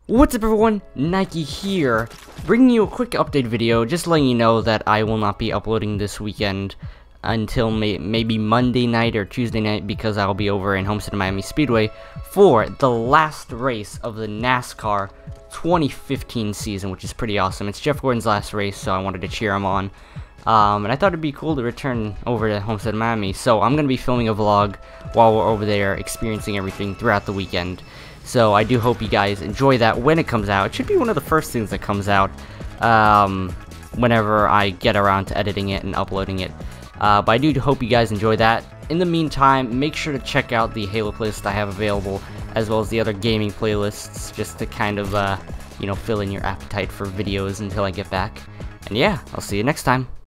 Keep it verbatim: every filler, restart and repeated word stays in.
What's up everyone, Nike here, bringing you a quick update video, just letting you know that I will not be uploading this weekend until may maybe Monday night or Tuesday night, because I'll be over in Homestead Miami Speedway for the last race of the NASCAR twenty fifteen season, which is pretty awesome. It's Jeff Gordon's last race, so I wanted to cheer him on. Um, and I thought it'd be cool to return over to Homestead Miami, so I'm going to be filming a vlog while we're over there experiencing everything throughout the weekend. So I do hope you guys enjoy that when it comes out. It should be one of the first things that comes out um, whenever I get around to editing it and uploading it. Uh, but I do hope you guys enjoy that. In the meantime, make sure to check out the Halo playlist I have available, as well as the other gaming playlists, just to kind of, uh, you know, fill in your appetite for videos until I get back. And yeah, I'll see you next time.